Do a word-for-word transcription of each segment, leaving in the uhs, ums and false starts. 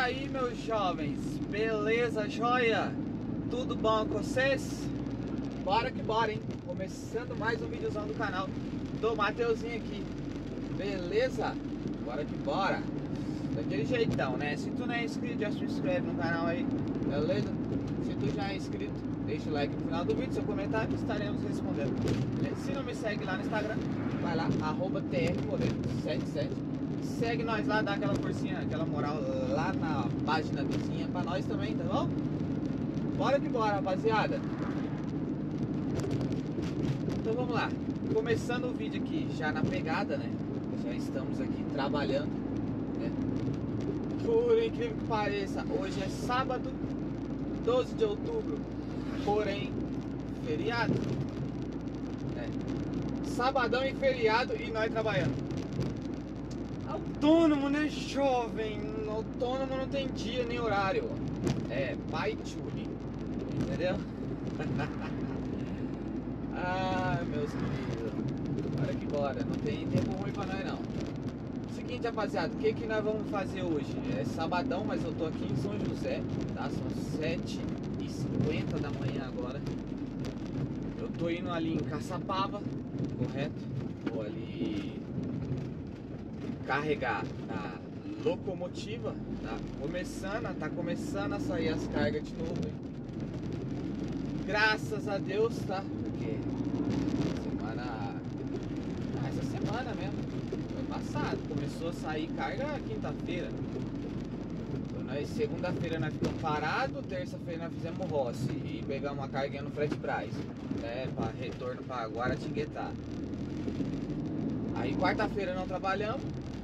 aí, meus jovens, beleza, joia? Tudo bom com vocês? Bora que bora, hein? Começando mais um videozão do canal do Mateuzinho aqui, beleza? Bora que bora. Daquele jeitão, né? Se tu não é inscrito, já se inscreve no canal aí, beleza? Se tu já é inscrito, deixa o like no final do vídeo, seu comentário, estaremos respondendo. Se não me segue lá no Instagram, vai lá, arroba T R modelo setenta e sete. Segue nós lá, dá aquela forcinha, aquela moral lá na página vizinha pra nós também, tá bom? Bora que bora, rapaziada. Então vamos lá. Começando o vídeo aqui já na pegada, né? Já estamos aqui trabalhando, né? Por incrível que pareça, hoje é sábado, doze de outubro, porém feriado, né? Sabadão e feriado e nós trabalhando. Autônomo, né, jovem? Autônomo não tem dia nem horário. É pai tune, entendeu? Ah, meus queridos, bora que bora. Não tem tempo ruim pra nós não. Seguinte, rapaziada, o que que nós vamos fazer hoje? É sabadão, mas eu tô aqui em São José, tá? São sete e cinquenta da manhã agora. Eu tô indo ali em Caçapava, correto? Vou ali carregar a locomotiva, tá começando, tá começando a sair as cargas de novo, hein? Graças a Deus, tá? Porque semana, ah, essa semana mesmo, foi passado, começou a sair carga quinta-feira. Então, nós, segunda-feira nós ficamos parados, terça-feira nós fizemos roça e pegamos uma carguinha no Frete Braz, né? Para retorno para Guaratinguetá. Aí quarta-feira não trabalhamos.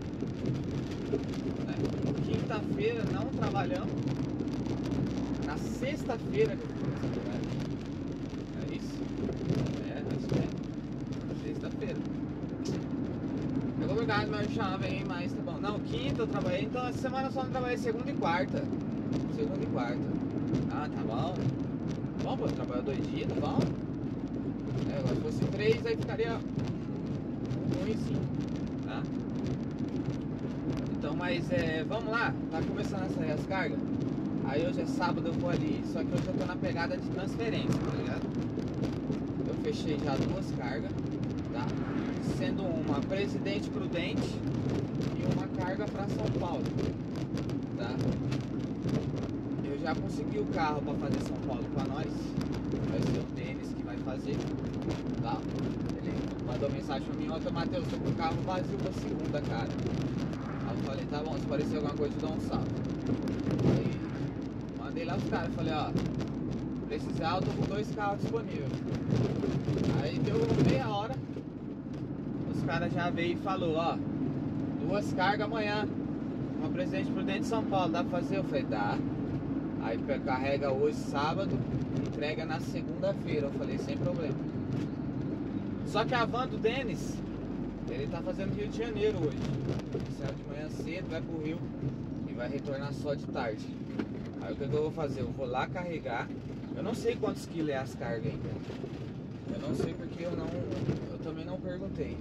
Quinta-feira não trabalhamos. Na sexta-feira que eu fui trabalhar. É isso? É, é isso mesmo. Sexta-feira. É complicado, meu jovem, mas tá bom. Não, quinta eu trabalhei, então essa semana eu só não trabalhei segunda e quarta. Segunda e quarta. Ah, tá bom. Bom, pô, eu trabalho dois dias, tá bom? É, agora se fosse três, aí ficaria ruimzinho, tá? Então, mas é, vamos lá, tá começando a sair as cargas. Aí hoje é sábado, eu vou ali, só que hoje eu tô na pegada de transferência, tá ligado? Eu fechei já duas cargas, tá? Sendo uma Presidente Prudente e uma carga pra São Paulo, tá? Eu já consegui o carro pra fazer São Paulo pra nós. Vai ser o Denis que vai fazer, tá? Ele mandou mensagem pra mim: ontem, Matheus, tô com o carro vazio pra segunda, cara. Aí eu falei: tá bom, se parecer alguma coisa, eu dou um salve. Aí mandei lá os caras, falei: ó, precisar, eu tô com dois carros disponíveis. Aí deu meia hora, os caras já veio e falou: ó, duas cargas amanhã, uma Presidente Prudente de São Paulo, dá pra fazer? Eu falei: dá. Aí carrega hoje, sábado, entrega na segunda-feira. Eu falei: sem problema. Só que a van do Denis, ele tá fazendo Rio de Janeiro hoje. Ele saiu de manhã cedo, vai pro Rio e vai retornar só de tarde. Aí o que, que eu vou fazer? Eu vou lá carregar. Eu não sei quantos quilos é as cargas ainda. Eu não sei porque eu não. Eu também não perguntei.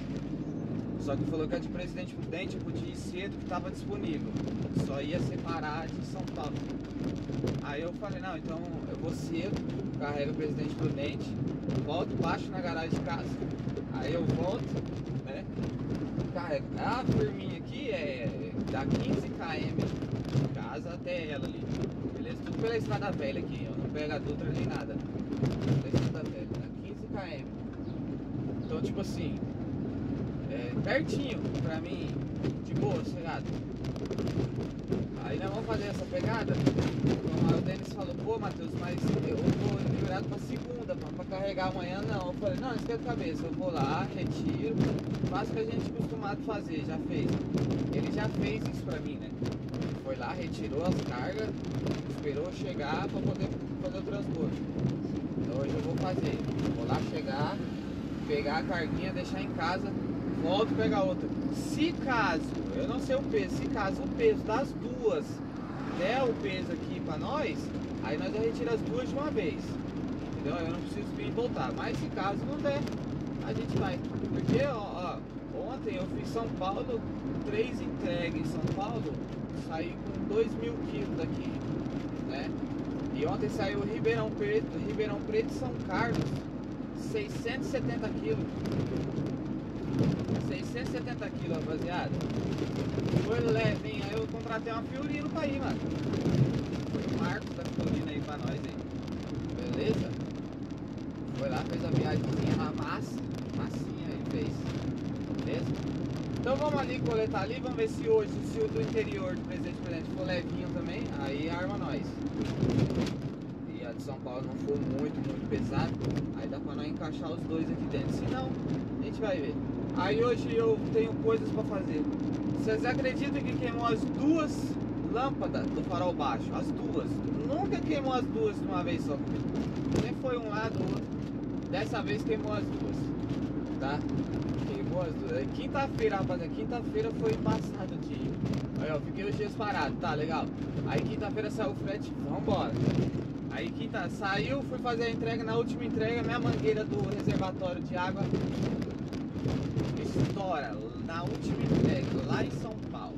Só que falou que a de Presidente Prudente eu podia ir cedo, que tava disponível. Só ia separar de São Paulo. Aí eu falei: não, então eu vou cedo, carrego a Presidente Prudente, volto, baixo na garagem de casa. Aí eu volto, né? Carrego. A firminha aqui é dá quinze quilômetros de casa até ela ali. Beleza? Tudo pela estrada velha aqui. Eu não pego a Dutra nem nada. Pela estrada velha, dá quinze quilômetros. Então, tipo assim, é pertinho pra mim, de boa, chegado. Aí nós vamos fazer essa pegada. Então, aí o Denis falou: pô, Matheus, mas eu tô liberado pra segunda, pra, pra carregar amanhã. Não, eu falei: não, esquenta a cabeça, eu vou lá, retiro, faço o que a gente é acostumado a fazer, já fez. Ele já fez isso pra mim, né? Foi lá, retirou as cargas, esperou chegar pra poder fazer o transporte. Então hoje eu vou fazer, vou lá chegar, pegar a carguinha, deixar em casa, volto pegar outra. Se caso, eu não sei o peso, se caso o peso das duas der o peso aqui pra nós, aí nós já retiramos as duas de uma vez, entendeu? Eu não preciso vir e voltar, mas se caso não der, a gente vai. Porque, ó, ó ontem eu fiz São Paulo, três entregas em São Paulo, saí com dois mil quilos daqui, né? E ontem saiu Ribeirão Preto, Ribeirão Preto e São Carlos, seiscentos e setenta quilos. seiscentos e setenta quilos, rapaziada. Foi levinho, aí eu contratei uma Fiorino pra ir, mano. Foi o Marcos da Fiorino aí pra nós aí. Beleza? Foi lá, fez a viagemzinha na massa, massinha aí fez. Beleza? Então vamos ali coletar ali, vamos ver se hoje, se o do interior do Presidente Prudente for levinho também, aí arma nós. E a de São Paulo não for muito, muito pesado, aí dá pra nós encaixar os dois aqui dentro. Se não, a gente vai ver. Aí hoje eu tenho coisas pra fazer. Vocês acreditam que queimou as duas lâmpadas do farol baixo? As duas. Nunca queimou as duas de uma vez só comigo. Nem foi um lado ou outro. Dessa vez queimou as duas. Tá? Queimou as duas. Quinta-feira, rapaziada. Quinta-feira foi embaçado o dia. Aí ó, fiquei os dias parados. Tá, legal. Aí quinta-feira saiu o frete. Vambora. Aí quinta saiu, fui fazer a entrega. Na última entrega, minha mangueira do reservatório de água estoura na última entrega, lá em São Paulo.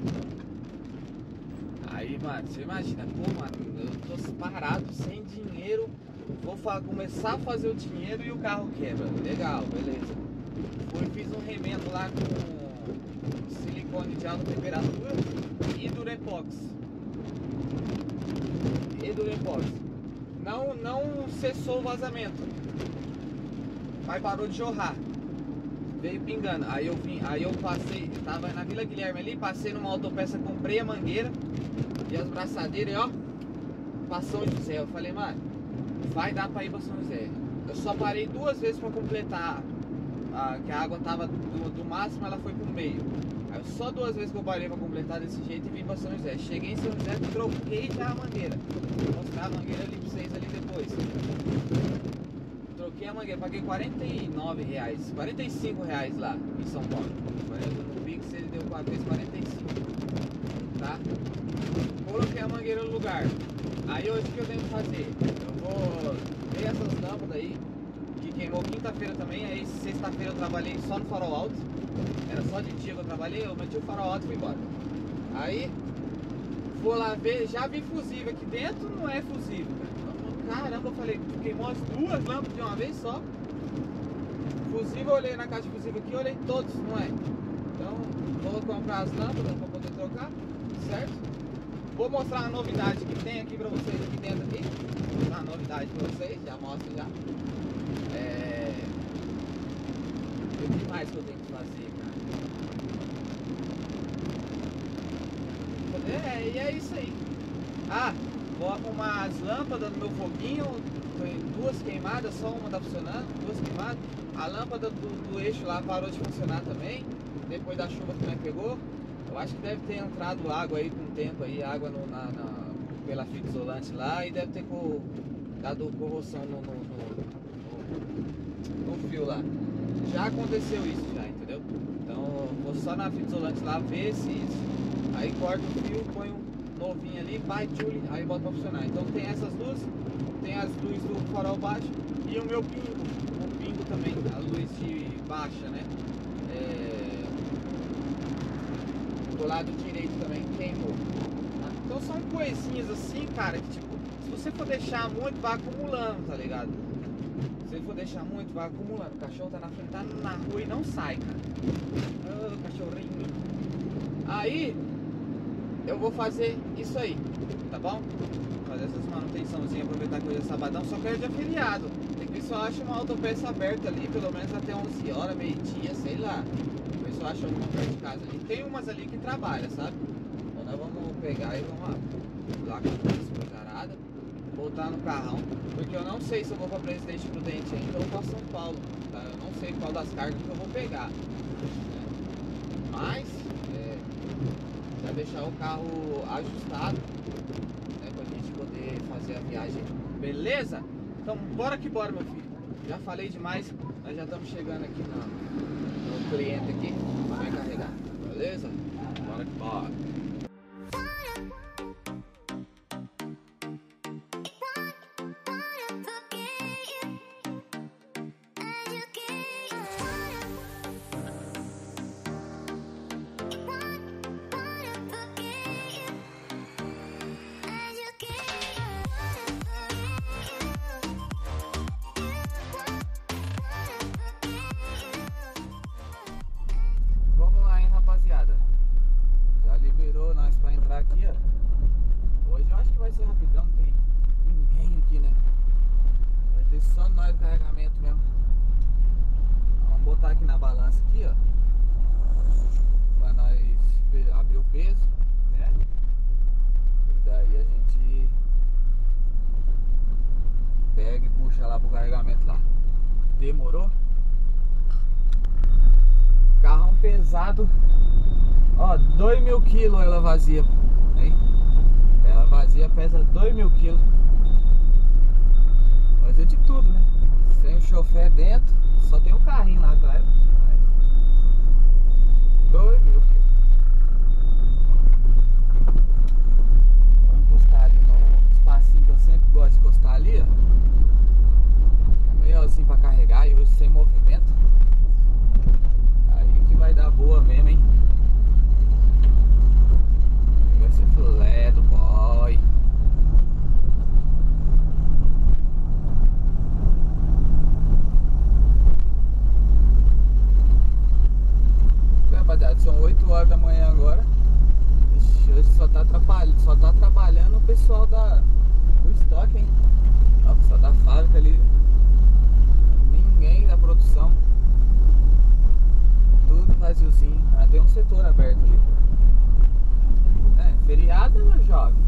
Aí, mano, você imagina, pô, mano, eu tô parado, sem dinheiro, vou começar a fazer o dinheiro e o carro quebra. Legal, beleza. Fui, fiz um remendo lá com silicone de alta temperatura e Durepox. E Durepox. Não, não cessou o vazamento, mas parou de jorrar. Veio pingando, aí eu vim, aí eu passei, tava na Vila Guilherme ali, passei numa autopeça, comprei a mangueira e as braçadeiras, e ó, pra São José. Eu falei, mano, vai dar pra ir pra São José. Eu só parei duas vezes pra completar, a, que a água tava do, do máximo, ela foi pro meio. Aí só duas vezes que eu parei pra completar desse jeito e vim pra São José. Cheguei em São José, troquei já a mangueira. Vou mostrar a mangueira ali pra vocês ali depois. Troquei a mangueira, paguei quarenta e nove reais, quarenta e cinco reais lá em São Paulo. No Pix ele deu quatro vezes quarenta e cinco, tá? Coloquei a mangueira no lugar. Aí hoje o que eu tenho que fazer? Eu vou ver essas lâmpadas aí, que queimou quinta-feira também. Aí sexta-feira eu trabalhei só no farol alto. Era só de dia que eu trabalhei, eu meti o farol alto e fui embora. Aí vou lá ver, já vi fusível aqui dentro, não é fusível. Caramba, eu falei, queimou as duas lâmpadas de uma vez só. Fusível, eu olhei na caixa de fusível aqui, olhei todos, não é? Então, vou comprar as lâmpadas pra poder trocar, certo? Vou mostrar a novidade que tem aqui pra vocês aqui dentro aqui. Vou mostrar a novidade pra vocês, já mostro já. É... O que mais que eu tenho que fazer, cara? É, e é isso aí. Ah! Vou arrumar as lâmpadas no meu foguinho. Tem duas queimadas, só uma tá funcionando, duas queimadas. A lâmpada do, do eixo lá parou de funcionar também, depois da chuva que nós pegou. Eu acho que deve ter entrado água aí com o tempo aí, água no, na, na, pela fita isolante lá, e deve ter co, dado corrosão no, no, no, no fio lá. Já aconteceu isso já, entendeu? Então vou só na fita isolante lá ver se isso. Aí corta o fio, põe um novinho ali, vai, tchuli, aí bota pra funcionar. Então tem essas luzes, tem as luzes do farol baixo e o meu pingo, o pingo também, a luz de baixa, né? É... Do lado direito também queimou. Tá? Então são coisinhas assim, cara, que tipo, se você for deixar muito, vai acumulando, tá ligado? Se ele for deixar muito, vai acumulando. O cachorro tá na frente, tá na rua e não sai, cara. Ô, cachorrinho. Aí eu vou fazer isso aí, tá bom? Fazer essas manutençãozinhas, aproveitar que hoje é sabadão, só que hoje é feriado. Tem que ver se eu acho uma autopeça aberta ali, pelo menos até onze horas, meio-dia, sei lá. Ver se eu acho alguma perto de casa ali. Tem umas ali que trabalham, sabe? Então nós vamos pegar e vamos lá, lá com a carada, voltar no carrão. Porque eu não sei se eu vou pra Presidente Prudente ainda ou pra São Paulo, tá? Eu não sei qual das cargas que eu vou pegar, né? Mas já deixar o carro ajustado, né, pra gente poder fazer a viagem, beleza? Então bora que bora, meu filho. Já falei demais, nós já estamos chegando aqui no, no cliente aqui, vai carregar, beleza? Bora que bora. balança aqui, ó. Pra nós abrir o peso, né? E daí a gente pega e puxa lá pro carregamento lá. Demorou? Carrão pesado. Ó, dois mil quilos ela vazia. Aí. Ela vazia pesa dois mil quilos. Mas é de tudo, né? Tem o chofé dentro, só tem o carrinho lá atrás. dois mil quilos. Vou encostar ali no espacinho que eu sempre gosto de encostar ali, ó. É meio assim pra carregar e hoje sem movimento. Aí que vai dar boa mesmo, hein? Vai ser filé do boy. Rapaziada, são oito horas da manhã agora. Ixi, hoje só tá atrapalhando, só tá trabalhando o pessoal da, do estoque, hein? Ó, o pessoal da fábrica ali. Ninguém da produção. Tudo vaziozinho. Ah, tem um setor aberto ali. É, feriado, meu jovem.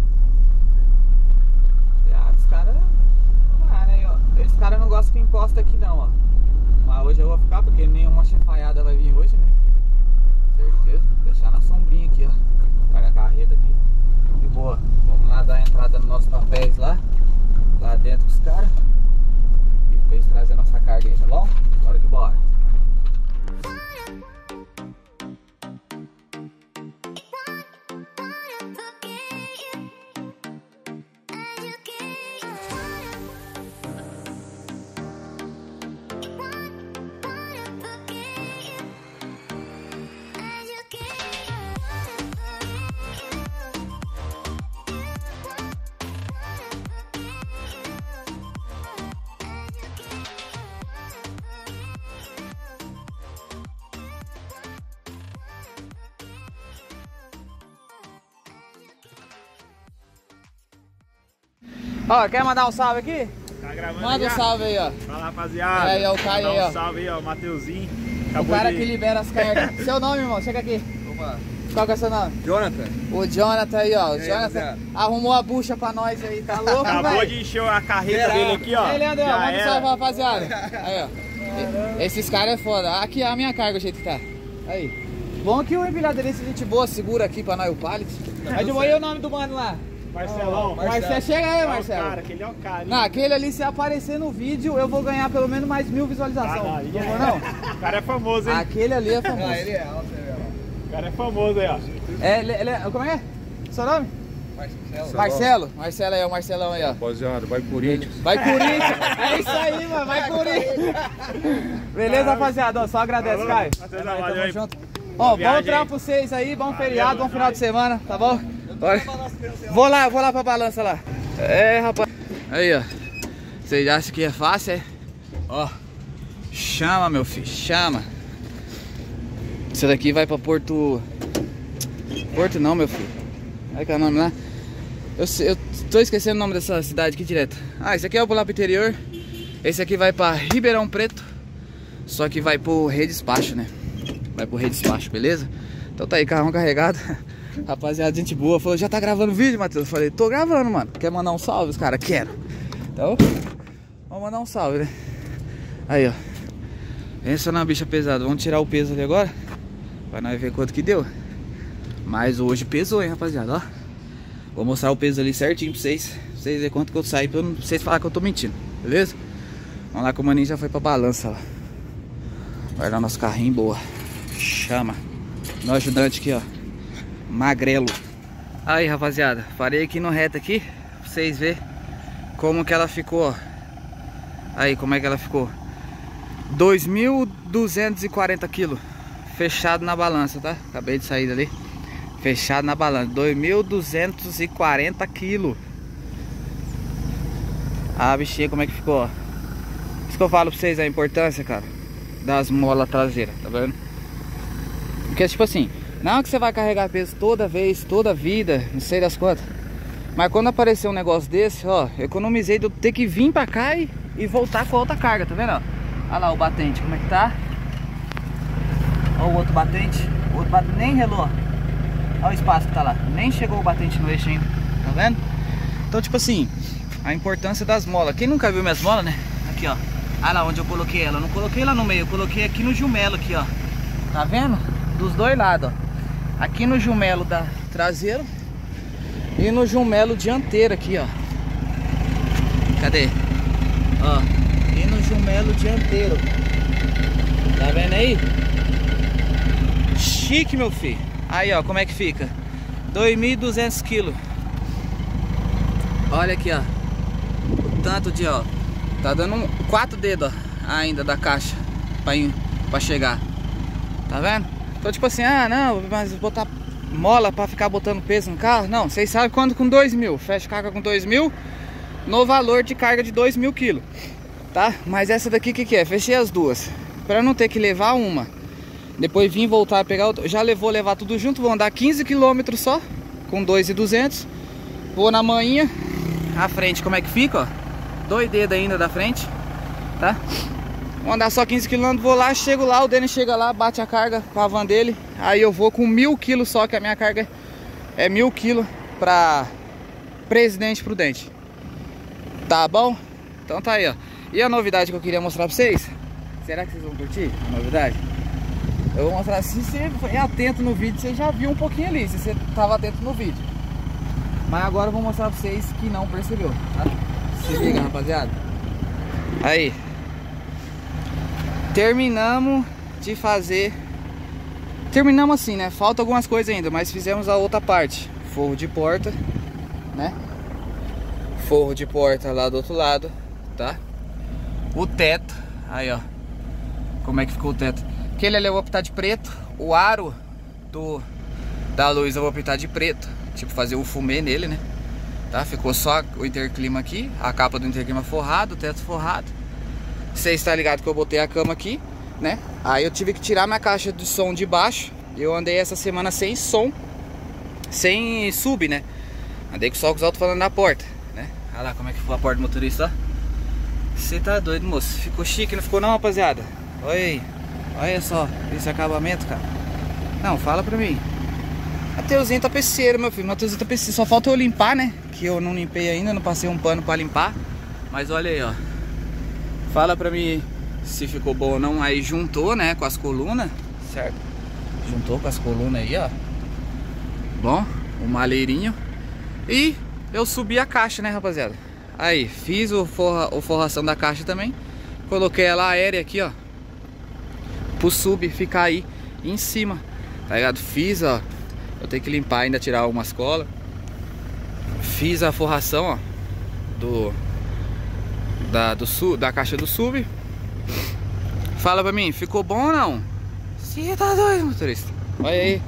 Feriado, os caras. Ah, né, ó. Esses caras não gostam que encosta aqui não, ó. Mas hoje eu vou ficar porque nenhuma chefaiada vai vir hoje, né? Certeza. Vou deixar na sombrinha aqui, ó. Paga a carreta aqui. De boa. Vamos lá dar a entrada nos nossos papéis lá. Lá dentro com os caras. E depois trazer a nossa carga aí, tá bom? Bora que bora. Ó, quer mandar um salve aqui? Tá gravando. Manda um salve aí, ó. Fala, rapaziada. É, aí, ó, o Caio aí, ó. Um salve aí, ó, Mateuzinho. O cara de... que libera as cargas. Seu nome, irmão? Chega aqui. Opa. Qual que é o seu nome? Jonathan. O Jonathan aí, ó. O aí, Jonathan rapaziada? arrumou a bucha pra nós aí, tá louco, velho? Acabou de encher a carreta Geral. dele aqui, ó. Aí, Leandro, Já manda um era. salve pra rapaziada. Aí, ó. E- Esses caras é foda. Aqui a minha carga, o jeito que tá. Aí. Bom que o empilhadeirista, gente boa, segura aqui pra nós o pallet. Aí de manhã o nome do mano lá. Marcelão. Marcelo, chega aí, É o Marcelo. cara, aquele é o cara. hein? Não, aquele ali, se aparecer no vídeo, eu vou ganhar pelo menos mais mil visualizações. Ah, não, não, é. vou, não? O cara é famoso, hein? Aquele ali é famoso. Ah, ele é, ó, você vê lá. O cara é famoso aí, ó. É, ele, ele, como é? Seu nome? Marcelo. Marcelo. Marcelo aí, o Marcelão aí, ó. Rapaziada, vai Corinthians. Vai Corinthians. É isso aí, mano. Vai Corinthians. Beleza, rapaziada? Ó, só agradece, Caio. Matheus, É nóis, valeu tamo aí. junto. Ó, bom viagem trampo aí. pra vocês aí, bom Valeu, feriado, bom nós. final de semana, tá bom? Bora. Vou lá, vou lá pra balança lá. É, rapaz. Aí, ó. Vocês acham que é fácil, é? Ó. Chama, meu filho, chama. Isso daqui vai pra Porto... Porto não, meu filho. Olha que é o nome lá. Eu, sei- eu tô esquecendo o nome dessa cidade aqui direto. Ah, esse aqui é o lá pro interior. Esse aqui vai pra Ribeirão Preto. Só que vai pro redespacho, né? Vai pro redespacho, beleza? Então tá aí, carrão carregado. Rapaziada, gente boa. Falou, já tá gravando vídeo, Matheus? Eu falei, tô gravando, mano. Quer mandar um salve, os caras? Quero. Então, vamos mandar um salve, né? Aí, ó. Pensa na bicha pesada. Vamos tirar o peso ali agora. Pra nós ver quanto que deu. Mas hoje pesou, hein, rapaziada, ó. Vou mostrar o peso ali certinho pra vocês. Pra vocês verem quanto que eu saí, pra não- pra vocês falarem que eu tô mentindo, beleza? Vamos lá que o maninho já foi pra balança, ó. Guardar nosso carrinho, boa. Chama. Meu ajudante aqui, ó. Magrelo. Aí, rapaziada, parei aqui no reto aqui pra vocês verem como que ela ficou, ó. Aí, como é que ela ficou? dois mil duzentos e quarenta quilos. Fechado na balança, tá? Acabei de sair dali. Fechado na balança, dois mil duzentos e quarenta quilos. Ah, bichinha, como é que ficou, ó. Isso que eu falo pra vocês, a importância, cara, das molas traseiras, tá vendo? Porque, tipo assim, não que você vai carregar peso toda vez, toda vida, não sei das quantas. Mas quando aparecer um negócio desse, ó, economizei de eu ter que vir pra cá e, e voltar com a outra carga, tá vendo, ó? Olha lá o batente, como é que tá? Olha o outro batente. O outro batente nem relou. Olha o espaço que tá lá. Nem chegou o batente no eixo ainda. Tá vendo? Então, tipo assim, a importância das molas. Quem nunca viu minhas molas, né? Aqui, ó. Ah lá onde eu coloquei ela. Eu não coloquei lá no meio. Eu coloquei aqui no jumelo, aqui, ó. Tá vendo? Dos dois lados, ó. Aqui no jumelo da traseiro e no jumelo dianteiro aqui, ó. Cadê? Ó. E no jumelo dianteiro. Tá vendo aí? Chique, meu filho. Aí, ó, como é que fica? dois mil e duzentos quilos. Olha aqui, ó. O tanto de, ó. Tá dando um, quatro dedos, ó, ainda da caixa pra, ir, pra chegar. Tá vendo? Então, tipo assim, ah, não, mas botar mola pra ficar botando peso no carro? Não, vocês sabem quando com dois mil. Fecha carga com dois mil no valor de carga de dois mil quilos. Tá? Mas essa daqui, o que que é? Fechei as duas pra não ter que levar uma. Depois vim voltar a pegar outra. Já levou levar tudo junto. Vou andar quinze quilômetros só. Com dois mil e duzentos. Vou na manhinha. A frente como é que fica, ó. Dois dedos ainda da frente. Tá? Vou andar só quinze quilômetros. Vou lá, chego lá. O Denis chega lá, bate a carga com a van dele. Aí eu vou com mil quilos só. Que a minha carga é mil quilos pra Presidente Prudente. Tá bom? Então tá aí, ó. E a novidade que eu queria mostrar pra vocês. Será que vocês vão curtir a novidade? Eu vou mostrar, se você foi atento no vídeo, você já viu um pouquinho ali, se você estava atento no vídeo. Mas agora eu vou mostrar pra vocês que não percebeu, tá? Se liga, rapaziada. Aí. Terminamos de fazer. Terminamos assim, né? Falta algumas coisas ainda, mas fizemos a outra parte. Forro de porta, né? Forro de porta lá do outro lado, tá? O teto, aí ó. Como é que ficou o teto? Aquele ali eu vou pintar de preto. O aro do, da luz eu vou pintar de preto. Tipo, fazer o fumê nele, né? Tá? Ficou só o interclima aqui. A capa do interclima forrado, o teto forrado. Vocês estão ligados que eu botei a cama aqui, né? Aí eu tive que tirar minha caixa de som de baixo. Eu andei essa semana sem som. Sem sub, né? Andei com só com os alto-falantes na porta, né? Olha lá como é que ficou a porta do motorista, ó. Você tá doido, moço? Ficou chique, não ficou não, rapaziada? Olha aí. Olha só, esse acabamento, cara. Não, fala pra mim. Mateuzinho tapeceiro, meu filho. Mateuzinho tapeceiro. Só falta eu limpar, né? Que eu não limpei ainda, não passei um pano pra limpar. Mas olha aí, ó. Fala pra mim se ficou bom ou não. Aí juntou, né, com as colunas, certo? Juntou com as colunas aí, ó. Bom, o maleirinho. E eu subi a caixa, né, rapaziada? Aí, fiz o, forra, o forração da caixa também. Coloquei ela aérea aqui, ó. Pro sub ficar aí em cima, tá ligado? Fiz, ó. Eu tenho que limpar ainda, tirar algumas colas. Fiz a forração, ó. Do da, do sub, da caixa do sub. Fala pra mim, ficou bom ou não? Você tá doido, motorista? Olha aí.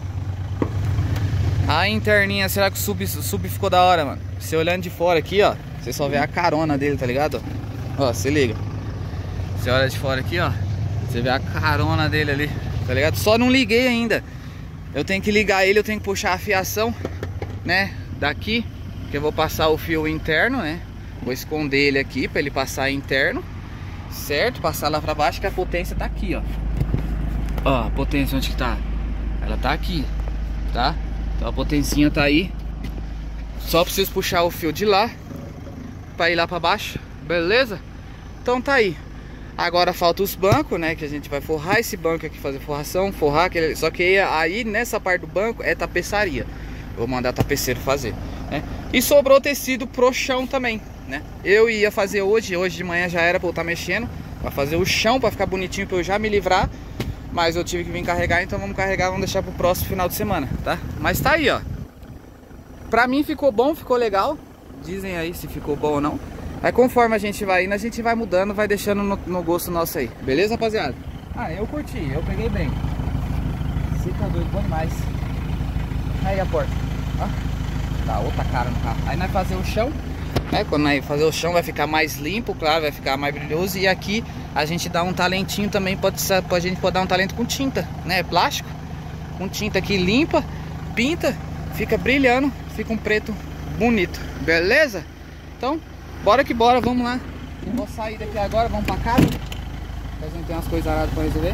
A interninha, será que o sub, o sub ficou da hora, mano? Você olhando de fora aqui, ó. Você só vê a carona dele, tá ligado? Ó, se liga. Você olha de fora aqui, ó. Você vê a carona dele ali, tá ligado? Só não liguei ainda. Eu tenho que ligar ele, eu tenho que puxar a fiação, né? Daqui, que eu vou passar o fio interno, né? Vou esconder ele aqui pra ele passar interno, certo? Passar lá pra baixo, que a potência tá aqui, ó. Ó, a potência onde que tá? Ela tá aqui, tá? Então a potencinha tá aí. Só preciso puxar o fio de lá pra ir lá pra baixo, beleza? Então tá aí. Agora falta os bancos, né? Que a gente vai forrar esse banco aqui, fazer forração, forrar aquele... Só que aí nessa parte do banco é tapeçaria. Eu vou mandar tapeceiro fazer, né? E sobrou tecido pro chão também, né? Eu ia fazer hoje, hoje de manhã já era pra eu estar mexendo, pra fazer o chão, pra ficar bonitinho, pra eu já me livrar. Mas eu tive que vir carregar, então vamos carregar, vamos deixar pro próximo final de semana, tá? Mas tá aí, ó. Pra mim ficou bom, ficou legal. Dizem aí se ficou bom ou não. Aí conforme a gente vai indo, a gente vai mudando, vai deixando no, no gosto nosso aí. Beleza, rapaziada? Ah, eu curti, eu peguei bem. Você tá doido, bom demais. Aí a porta, ó. Tá outra cara no carro. Aí nós fazer o chão, né? Quando nós fazer o chão vai ficar mais limpo, claro, vai ficar mais brilhoso. E aqui a gente dá um talentinho também, pode ser, a gente pode dar um talento com tinta, né? Plástico. Com tinta aqui limpa, pinta, fica brilhando, fica um preto bonito. Beleza? Então... bora que bora, vamos lá. Eu vou sair daqui agora, vamos pra casa. A gente tem umas coisas aradas pra resolver.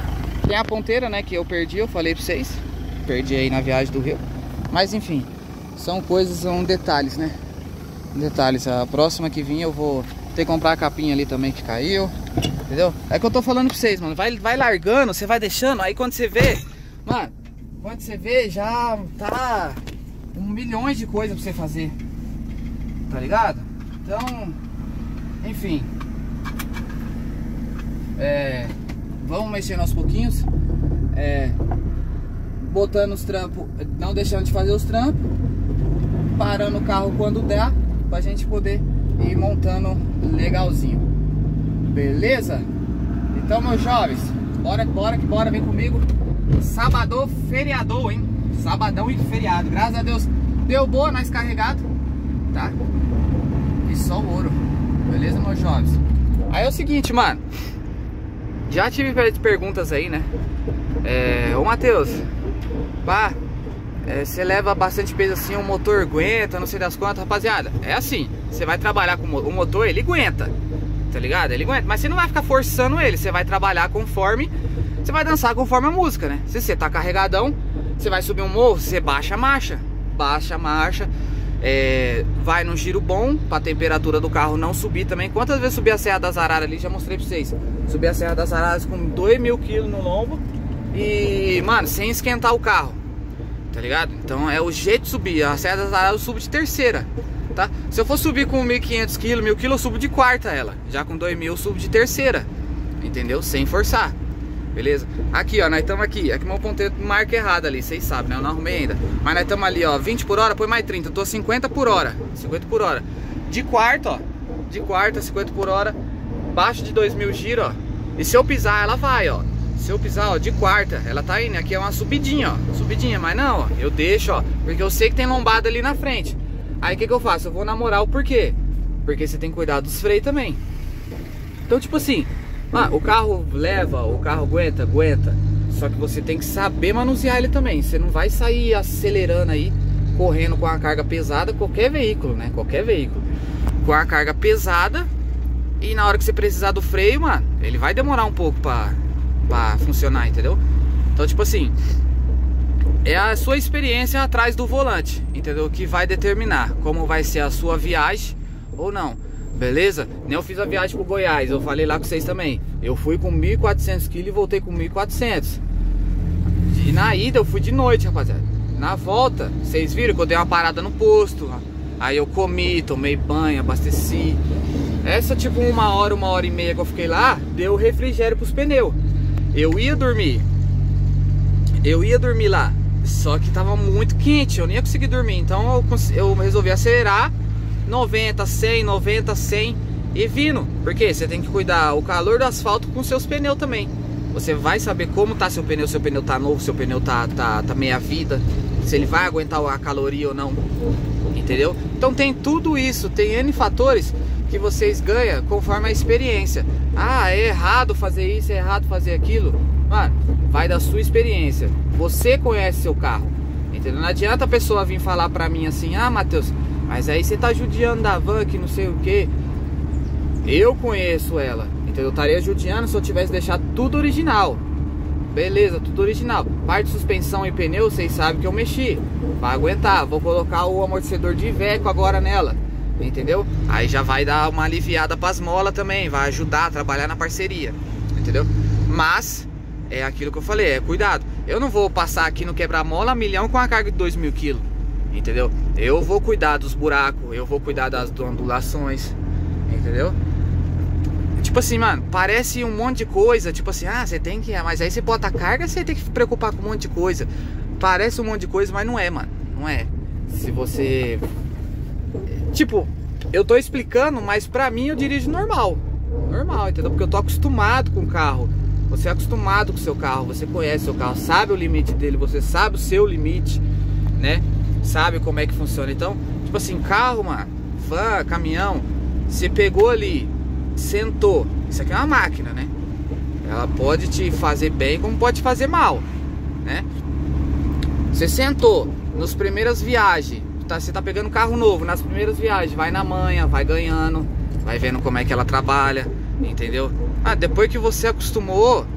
Tem a ponteira, né, que eu perdi, eu falei pra vocês. Perdi aí na viagem do Rio. Mas enfim, são coisas, são detalhes, né? Detalhes, a próxima que vir eu vou ter que comprar a capinha ali também que caiu. Entendeu? É que eu tô falando pra vocês, mano. Vai, vai largando, você vai deixando. Aí quando você vê, mano, quando você vê já tá um milhões de coisas pra você fazer. Tá ligado? Então, enfim. É, vamos mexendo aos pouquinhos. É, botando os trampos, não deixando de fazer os trampos. Parando o carro quando dá, pra gente poder ir montando legalzinho. Beleza? Então, meus jovens, bora, bora que bora, vem comigo. Sabadão, feriador, hein? Sabadão e feriado. Graças a Deus, deu boa, nós carregado, tá? E só o ouro. Beleza, meus jovens? Aí é o seguinte, mano. Já tive perguntas aí, né? É, ô Matheus, pá, é, você leva bastante peso assim, o motor aguenta, não sei das quantas, rapaziada. É assim, você vai trabalhar com o motor, ele aguenta, tá ligado? Ele aguenta, mas você não vai ficar forçando ele, você vai trabalhar conforme, você vai dançar conforme a música, né? Se você tá carregadão, você vai subir um morro, você baixa a marcha, baixa a marcha, é, vai num giro bom, pra temperatura do carro não subir também. Quantas vezes subi a Serra das Araras ali, já mostrei pra vocês. Subi a Serra das Araras com dois mil quilos no lombo e, mano, sem esquentar o carro, tá ligado? Então é o jeito de subir. A Serra das Araras eu subo de terceira, tá? Se eu for subir com mil e quinhentos quilos, mil quilos, eu subo de quarta ela. Já com dois mil eu subo de terceira, entendeu? Sem forçar, beleza? Aqui, ó, nós estamos aqui. Aqui meu ponteiro marca errado ali, vocês sabem, né? Eu não arrumei ainda. Mas nós estamos ali, ó, vinte por hora, põe mais trinta. Eu tô cinquenta por hora, cinquenta por hora. De quarta, ó, de quarta, cinquenta por hora. Baixo de dois mil giro, ó. E se eu pisar, ela vai, ó. Se eu pisar, ó, de quarta, ela tá indo. Aqui é uma subidinha, ó. Subidinha, mas não, ó. Eu deixo, ó. Porque eu sei que tem lombada ali na frente. Aí o que que eu faço? Eu vou na moral, por quê? Porque você tem que cuidar dos freios também. Então, tipo assim, ah, o carro leva, o carro aguenta, aguenta. Só que você tem que saber manusear ele também. Você não vai sair acelerando aí, correndo com a carga pesada, qualquer veículo, né? Qualquer veículo. Com a carga pesada. E na hora que você precisar do freio, mano, ele vai demorar um pouco pra, pra funcionar, entendeu? Então, tipo assim, é a sua experiência atrás do volante, entendeu? Que vai determinar como vai ser a sua viagem ou não, beleza? Nem eu fiz a viagem pro Goiás, eu falei lá com vocês também. Eu fui com mil e quatrocentos quilos e voltei com mil e quatrocentos. E na ida eu fui de noite, rapaziada. Na volta, vocês viram que eu dei uma parada no posto. Aí eu comi, tomei banho, abasteci. Essa tipo uma hora, uma hora e meia que eu fiquei lá, deu refrigério pros pneus. Eu ia dormir. Eu ia dormir lá. Só que tava muito quente, eu nem ia conseguir dormir. Então eu, eu resolvi acelerar noventa, cem, noventa, cem e vindo. Porque você tem que cuidar o calor do asfalto com seus pneus também. Você vai saber como tá seu pneu, seu pneu tá novo, seu pneu tá, tá, tá meia vida, se ele vai aguentar a caloria ou não, entendeu? Então tem tudo isso, tem N fatores que vocês ganham conforme a experiência. Ah, é errado fazer isso, é errado fazer aquilo. Mano, vai da sua experiência. Você conhece seu carro, entendeu? Não adianta a pessoa vir falar pra mim assim: ah, Matheus, mas aí você tá judiando da van que não sei o que. Eu conheço ela, entendeu? Eu estaria judiando se eu tivesse deixado tudo original. Beleza, tudo original. Parte de suspensão e pneu, vocês sabem que eu mexi. Vai aguentar, vou colocar o amortecedor de Iveco agora nela, entendeu? Aí já vai dar uma aliviada pras molas também, vai ajudar a trabalhar na parceria, entendeu? Mas é aquilo que eu falei, é cuidado. Eu não vou passar aqui no quebra-mola milhão com a carga de dois mil quilos, entendeu? Eu vou cuidar dos buracos, eu vou cuidar das ondulações, entendeu? Tipo assim, mano, parece um monte de coisa. Tipo assim, ah, você tem que... Mas aí você bota a carga, você tem que se preocupar com um monte de coisa. Parece um monte de coisa, mas não é, mano. Não é. Se você... Tipo, eu tô explicando, mas pra mim eu dirijo normal. Normal, entendeu? Porque eu tô acostumado com o carro. Você é acostumado com o seu carro, você conhece o seu carro, sabe o limite dele, você sabe o seu limite, né? Sabe como é que funciona. Então, tipo assim, carro, mano, van, caminhão, você pegou ali, sentou, isso aqui é uma máquina, né? Ela pode te fazer bem como pode te fazer mal, né? Você sentou nas primeiras viagens, tá, você tá pegando carro novo, nas primeiras viagens, vai na manha, vai ganhando, vai vendo como é que ela trabalha, entendeu? Ah, depois que você acostumou,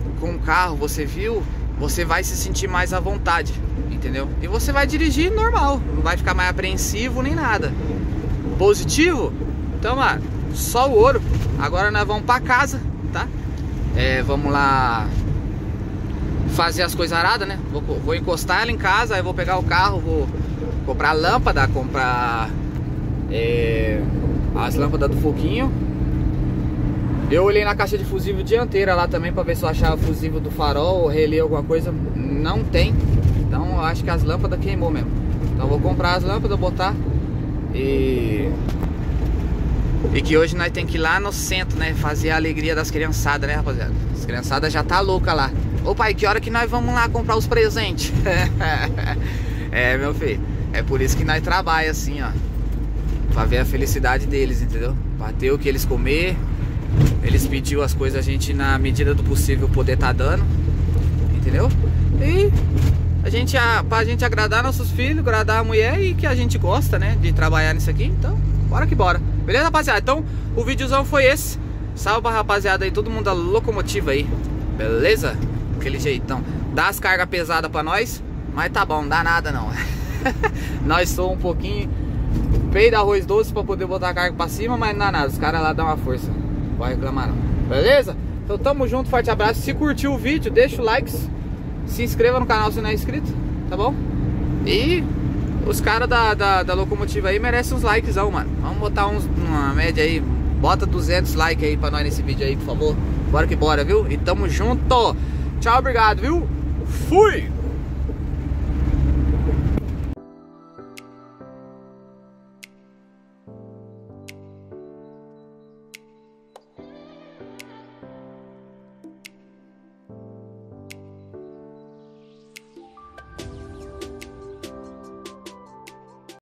com o carro, você viu, você vai se sentir mais à vontade, entendeu? E você vai dirigir normal, não vai ficar mais apreensivo nem nada. Positivo? Então, mano, só o ouro. Agora nós vamos pra casa, tá? É, vamos lá fazer as coisas aradas, né? Vou, vou encostar ela em casa, aí vou pegar o carro, vou comprar lâmpada, comprar é, as lâmpadas do foguinho. Eu olhei na caixa de fusível dianteira lá também pra ver se eu achava fusível do farol ou relé alguma coisa. Não tem. Então eu acho que as lâmpadas queimou mesmo. Então eu vou comprar as lâmpadas, botar. E... E que hoje nós tem que ir lá no centro, né? Fazer a alegria das criançadas, né, rapaziada? As criançadas já tá louca lá. Ô pai, que hora que nós vamos lá comprar os presentes? É, meu filho. É por isso que nós trabalhamos assim, ó. Pra ver a felicidade deles, entendeu? Pra ter o que eles comer. Eles pediu as coisas, a gente na medida do possível poder tá dando, entendeu? E a gente, a, pra gente agradar nossos filhos, agradar a mulher e que a gente gosta, né, de trabalhar nisso aqui. Então, bora que bora. Beleza, rapaziada? Então, o videozão foi esse. Salve pra rapaziada aí, todo mundo da locomotiva aí. Beleza? Aquele jeitão. Dá as cargas pesadas pra nós, mas tá bom, não dá nada não. Nós somos um pouquinho peito de arroz doce pra poder botar a carga pra cima, mas não dá nada, os caras lá dão uma força. Não pode reclamar não. Beleza? Então tamo junto, forte abraço. Se curtiu o vídeo, deixa o like, se inscreva no canal se não é inscrito, tá bom? E os caras da, da, da locomotiva aí merecem uns likezão, mano. Vamos botar uns, uma média aí. Bota duzentos likes aí pra nós nesse vídeo aí, por favor. Bora que bora, viu? E tamo junto. Tchau, obrigado, viu? Fui!